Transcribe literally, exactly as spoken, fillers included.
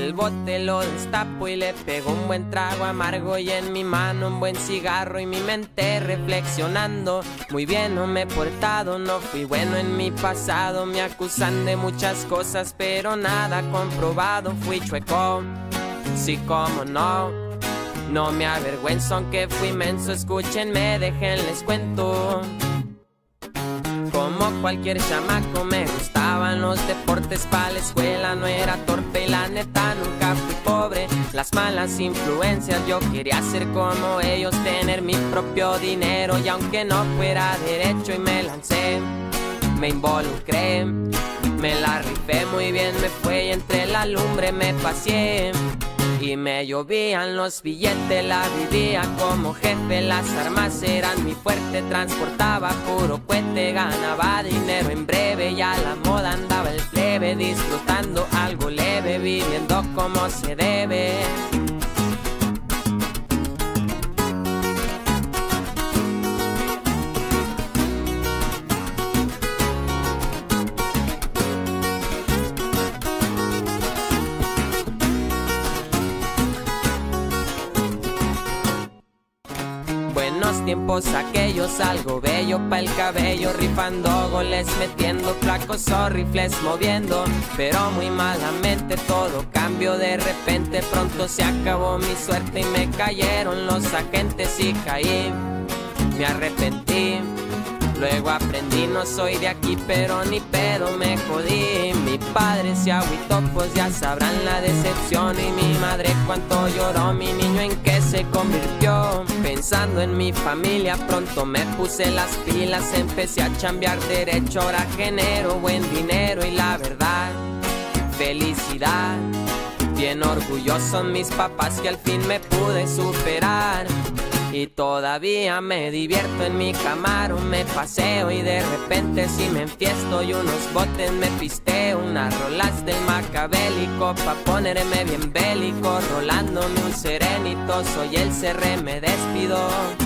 el bote, lo destapo y le pego un buen trago amargo, y en mi mano un buen cigarro y mi mente reflexionando. Muy bien no me he portado, no fui bueno en mi pasado, me acusan de muchas cosas pero nada comprobado. Fui chueco, sí como no, no me avergüenzo aunque fui menso. Escúchenme, déjenles cuento. Como cualquier chamaco me gustaban los deportes, pa' la escuela no era torpe y la neta nunca fui pobre. Las malas influencias, yo quería ser como ellos, tener mi propio dinero, y aunque no fuera derecho y me lancé, me involucré, me la rifé muy bien, me fue y entre la lumbre me paseé. Y me llovían los billetes, la vivía como jefe, las armas eran mi fuerte, transportaba puro cohete, ganaba dinero en breve y a la moda andaba el plebe, disfrutando algo leve, viviendo como se debe. Buenos tiempos aquellos, algo bello pa' el cabello, rifando goles, metiendo flacos o rifles moviendo. Pero muy malamente todo cambió de repente, pronto se acabó mi suerte y me cayeron los agentes y caí, me arrepentí. Luego aprendí, no soy de aquí pero ni pedo me jodí. Mi padre se agüitó, pues ya sabrán la decepción, y mi madre cuánto lloró, mi niño en qué se convirtió. Pensando en mi familia pronto me puse las pilas, empecé a chambear derecho, ahora genero buen dinero y la verdad, felicidad. Bien orgullosos mis papás que al fin me pude superar. Y todavía me divierto en mi Camaro, me paseo y de repente si me enfiesto y unos botes me pisteo. Unas rolas del macabélico pa' ponerme bien bélico, rolándome un serenito, soy el C R, me despido.